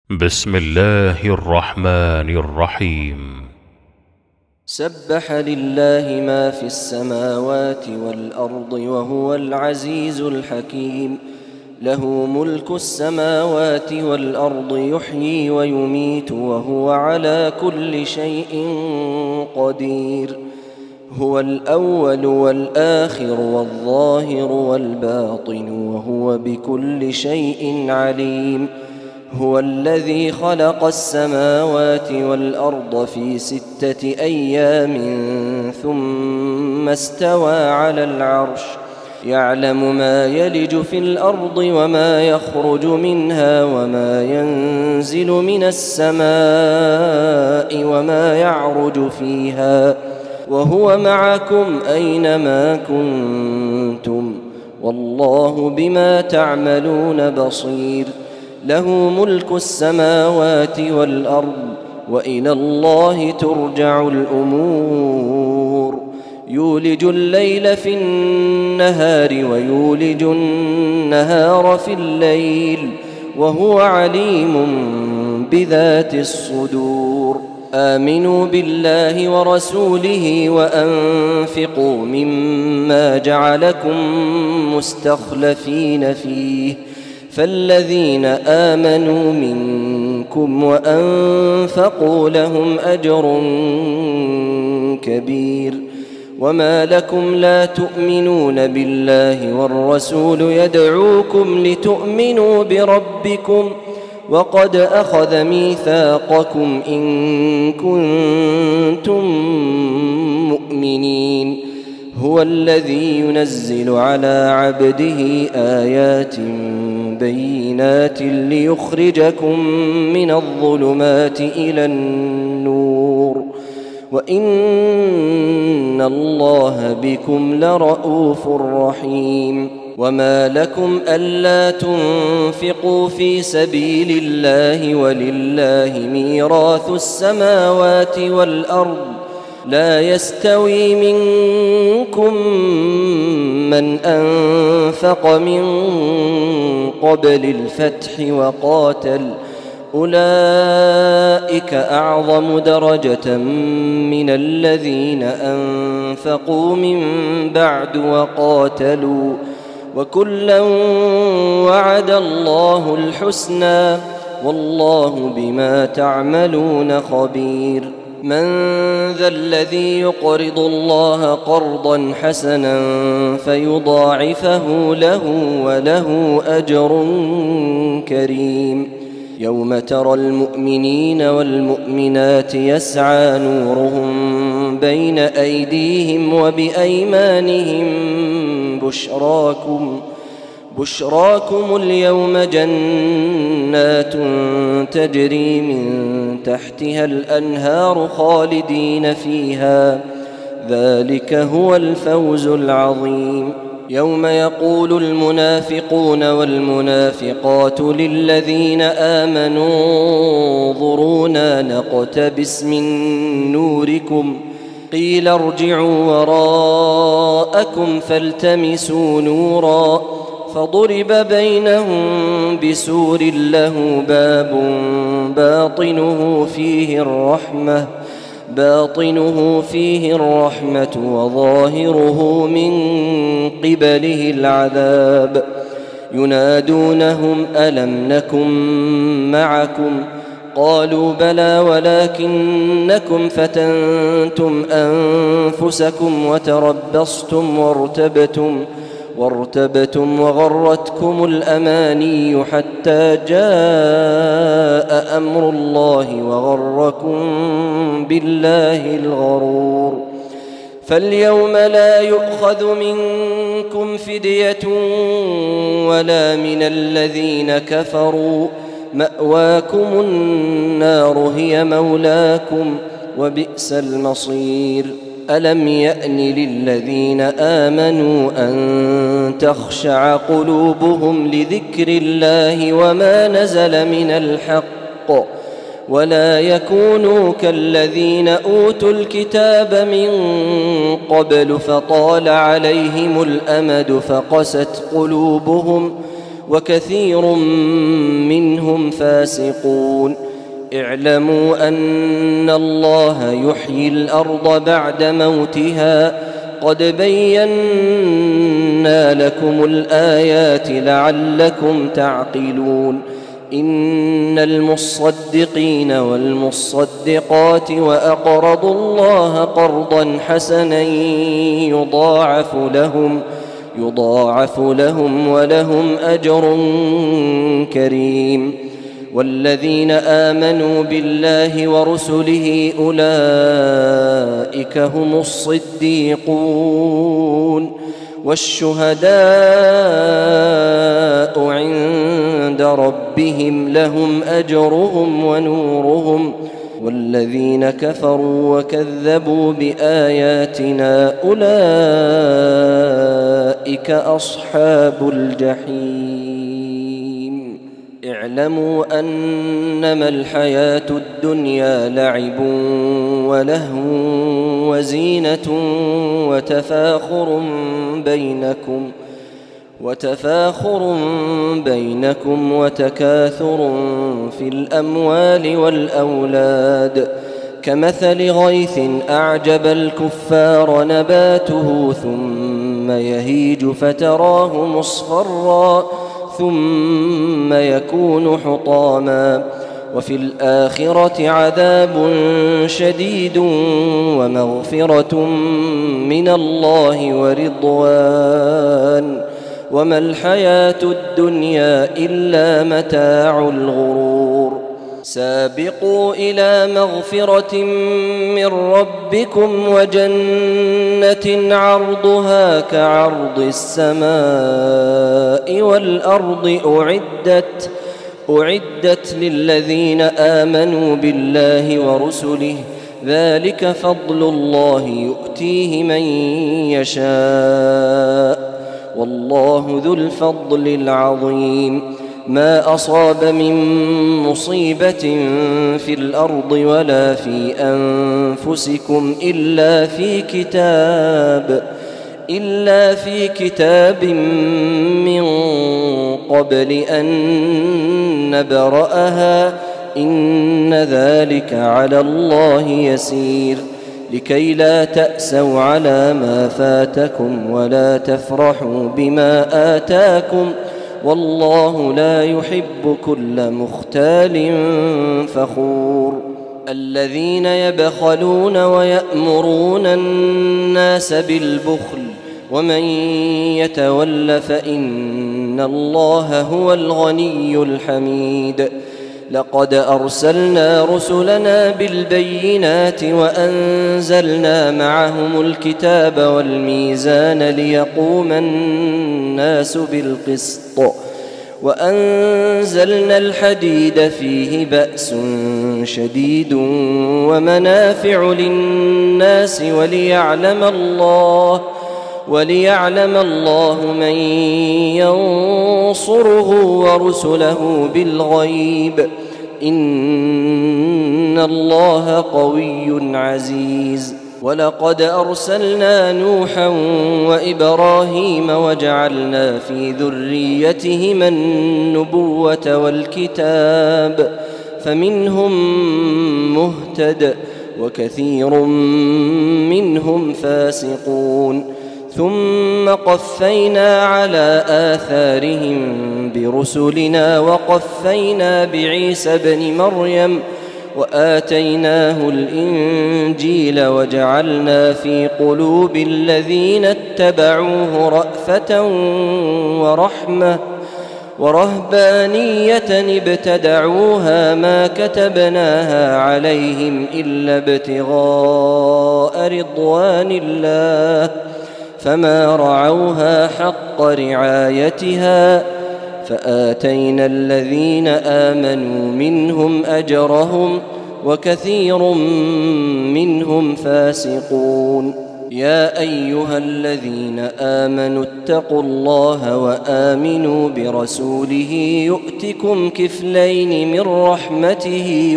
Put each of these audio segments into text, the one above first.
بسم الله الرحمن الرحيم. سبح لله ما في السماوات والأرض وهو العزيز الحكيم. له ملك السماوات والأرض يحيي ويميت وهو على كل شيء قدير. هو الأول والآخر والظاهر والباطن وهو بكل شيء عليم. هو الذي خلق السماوات والأرض في 6 أيام ثم استوى على العرش يعلم ما يلج في الأرض وما يخرج منها وما ينزل من السماء وما يعرج فيها وهو معكم أينما كنتم والله بما تعملون بصير. له ملك السماوات والأرض وإلى الله ترجع الأمور. يولج الليل في النهار ويولج النهار في الليل وهو عليم بذات الصدور. آمنوا بالله ورسوله وأنفقوا مما جعلكم مستخلفين فيه فالذين آمنوا منكم وأنفقوا لهم أجر كبير. وما لكم لا تؤمنون بالله والرسول يدعوكم لتؤمنوا بربكم وقد أخذ ميثاقكم إن كنتم مؤمنين. هو الذي ينزل على عبده آيات بينات ليخرجكم من الظلمات إلى النور وإن الله بكم لرءوف رحيم. وما لكم ألا تنفقوا في سبيل الله ولله ميراث السماوات والأرض لا يستوي منكم من أنفق من قبل الفتح وقاتل أولئك أعظم درجة من الذين أنفقوا من بعد وقاتلوا وكلا وعد الله الحسنى والله بما تعملون خبير. من ذا الذي يقرض الله قرضا حسنا فيضاعفه له وله أجر كريم. يوم ترى المؤمنين والمؤمنات يسعى نورهم بين أيديهم وبأيمانهم بشراكم اليوم جنات تجري من تحتها الأنهار خالدين فيها ذلك هو الفوز العظيم. يوم يقول المنافقون والمنافقات للذين آمنوا انظرونا نقتبس من نوركم قيل ارجعوا وراءكم فالتمسوا نورا فضرب بينهم بسور له باب باطنه فيه الرحمة وظاهره من قبله العذاب. ينادونهم ألم نكن معكم قالوا بلى ولكنكم فتنتم أنفسكم وتربصتم وارتبتم وغرتكم الأماني حتى جاء أمر الله وغركم بالله الغرور. فاليوم لا يؤخذ منكم فدية ولا من الذين كفروا مأواكم النار هي مولاكم وبئس المصير. ألم يأن للذين آمنوا أن تخشع قلوبهم لذكر الله وما نزل من الحق ولا يكونوا كالذين أوتوا الكتاب من قبل فطال عليهم الأمد فقست قلوبهم وكثير منهم فاسقون. اعلموا أن الله يحيي الأرض بعد موتها قد بينا لكم الآيات لعلكم تعقلون. إن المصدقين والمصدقات وأقرضوا الله قرضا حسنا يضاعف لهم ولهم أجر كريم. والذين آمنوا بالله ورسله أولئك هم الصديقون والشهداء عند ربهم لهم أجرهم ونورهم. والذين كفروا وكذبوا بآياتنا أولئك أصحاب الجحيم. اعلموا أنما الحياة الدنيا لعب ولهو وزينة وتفاخر بينكم وتكاثر في الأموال والأولاد كمثل غيث أعجب الكفار نباته ثم يهيج فتراه مصفرا ثم يكون حطاما وفي الآخرة عذاب شديد ومغفرة من الله ورضوان وما الحياة الدنيا إلا متاع الغرور. سابقوا إلى مغفرة من ربكم وجنة عرضها كعرض السماء والأرض أعدت للذين آمنوا بالله ورسله ذلك فضل الله يؤتيه من يشاء والله ذو الفضل العظيم. ما أصاب من مصيبة في الأرض ولا في أنفسكم إلا في كتاب من قبل أن نبرأها إن ذلك على الله يسير. لكي لا تأسوا على ما فاتكم ولا تفرحوا بما آتاكم والله لا يحب كل مختال فخور. الذين يبخلون ويأمرون الناس بالبخل ومن يتول فإن الله هو الغني الحميد. لقد أرسلنا رسلنا بالبينات وأنزلنا معهم الكتاب والميزان ليقوم الناس بالقسط وأنزلنا الحديد فيه بأس شديد ومنافع للناس وليعلم الله من ينصره ورسله بالغيب إن الله قوي عزيز. ولقد أرسلنا نوحا وإبراهيم وجعلنا في ذريتهما النبوة والكتاب فمنهم مهتد وكثير منهم فاسقون. ثم قفينا على آثارهم برسلنا وقفينا بعيسى ابن مريم وآتيناه الإنجيل وجعلنا في قلوب الذين اتبعوه رأفة ورحمة ورهبانية ابتدعوها ما كتبناها عليهم إلا ابتغاء رضوان الله فما رعوها حق رعايتها فآتينا الذين آمنوا منهم أجرهم وكثير منهم فاسقون. يا أيها الذين آمنوا اتقوا الله وآمنوا برسوله يؤتكم كفلين من رحمته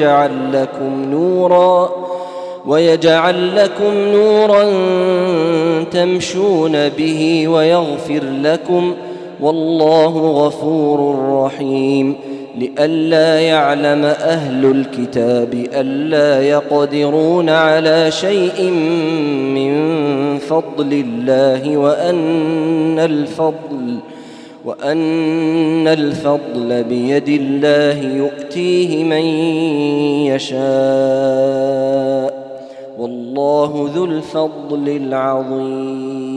ويجعل لكم نورا تمشون به ويغفر لكم والله غفور رحيم. لئلا يعلم أهل الكتاب ألا يقدرون على شيء من فضل الله وأن الفضل بيد الله يؤتيه من يشاء والله ذو الفضل العظيم.